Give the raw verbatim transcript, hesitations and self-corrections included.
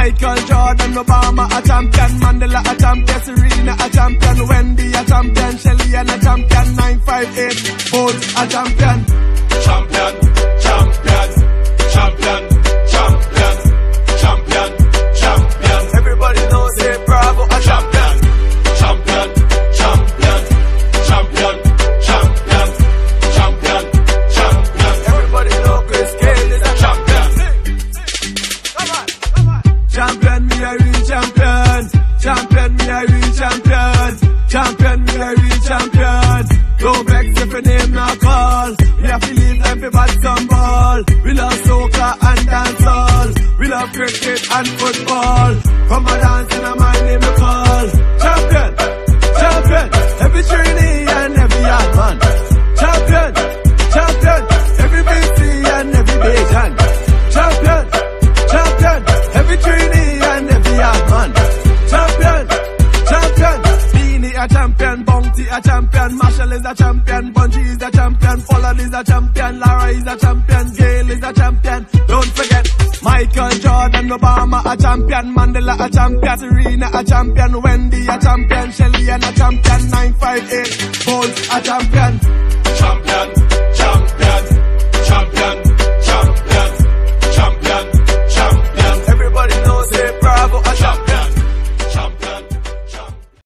Michael Jordan, Obama a champion, Mandela a champion, Serena a champion, Wendy a champion, Shelly and a champion, nine five eight, Bolt a champion. Champion, champion, champion, champion, champion, champion. Everybody knows say Bravo a champion. Champion, champion, champion, champion, champion, champion. Everybody know Chris Cale is a champion. Come on, come on. Champion, me a real champion. Champion, me a real champion. Champion, me a real champion. Don't vex if your name not call. We have to leave them for bad some ball. We love soccer and dancehall. We love cricket and football. Come a dance and a man name we call. Champion, champion, every trainee and every young man. Champion, champion, every big C and every big hand. Champion, champion, every trainee and every young man. Champion, champion, Beanie a champion, Bounty a champion, Marshall is a champion, Bungie is a champion, Pollard is a champion, Lara is a champion, Gale is a champion. Don't forget Michael Jordan, Obama a champion, Mandela a champion, Serena a champion, Wendy a champion, Shelly and a champion, nine five eight, Bolt a champion. Champion.